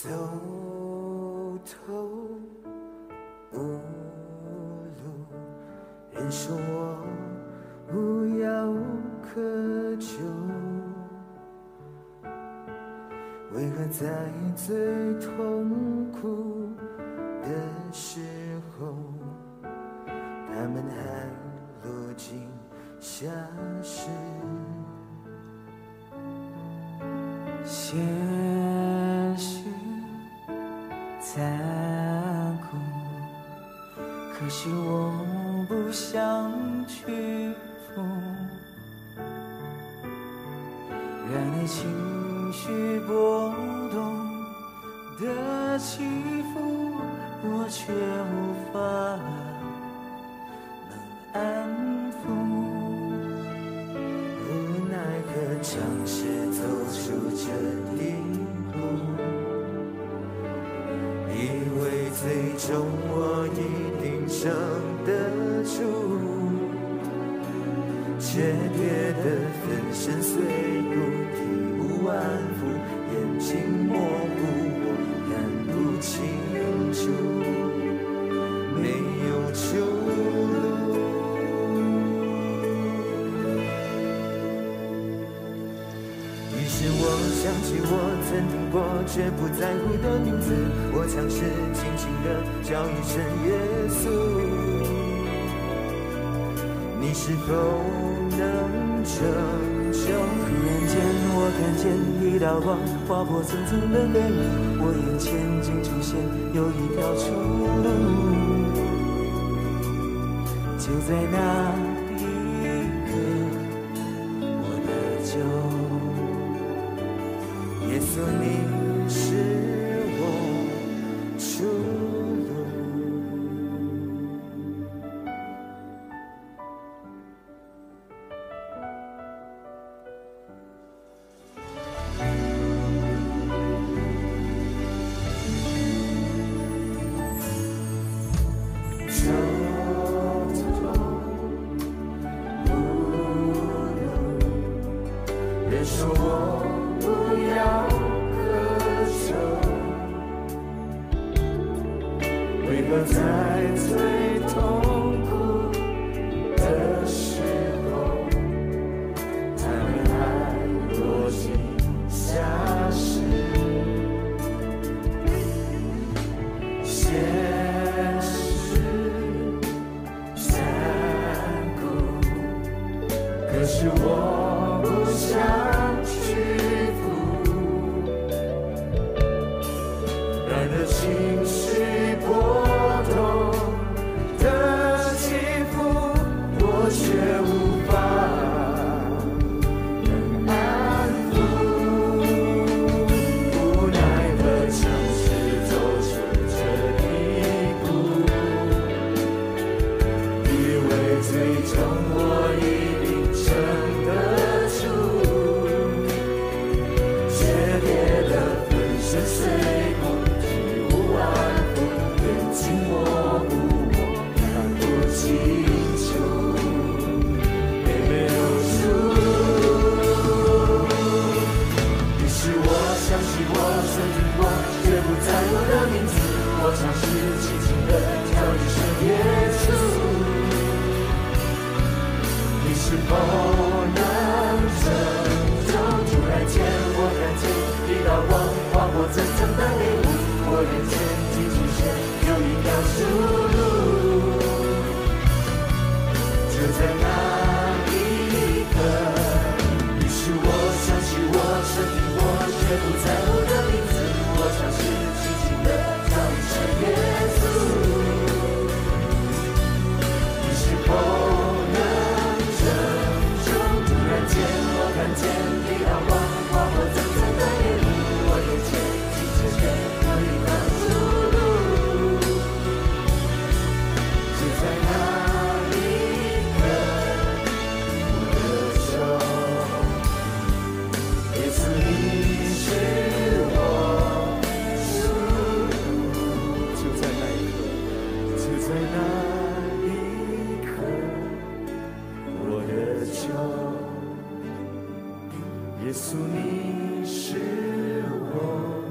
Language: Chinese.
走投无路，人说我无药可救，为何在最痛苦的时候，他们还落井下石？现实残酷，可是我不想屈服，让你情绪波动的起伏，我却无法能安抚。无奈何尝试走出这地步，以为最终我一定撑得住，却跌得粉身碎骨，体无完肤，眼睛模糊，我看不清楚，没有出路。于是我想起我曾听过却不在乎的名字，我尝试轻轻地叫一声耶稣，你是否能拯救？突然间我看见一道光划破层层的黑雾，我眼前竟出现有一条出路，就在那一刻我得救。耶稣，你是我出路。走投无路，人说我不要为何在最痛苦的时候，他们还落井下石？现实残酷，可是我不想屈服，让人情绪波动的起伏，我却无法能安抚。无奈何尝试走出这一步，以为最终我一定撑得住，却跌得粉身碎骨，眼睛模糊，我看不清楚，没有出路。于是我想起我曾听过却不在乎的名字，我尝试轻轻地叫一声耶稣，你是否能拯救？突然间我看见一道光划过层层的黑雾，我眼前有一条出路，就在那一刻。于是我想起我曾听过却不在乎的名字，我尝试轻轻地叫一声耶稣，你是否能拯救？突然间我看见一道光划过层层的黑雾，我眼前清楚间有一条出路，在那一刻，我得救。耶稣，你是我出路。就在那一刻，就在那一刻，我得救。耶稣，你是我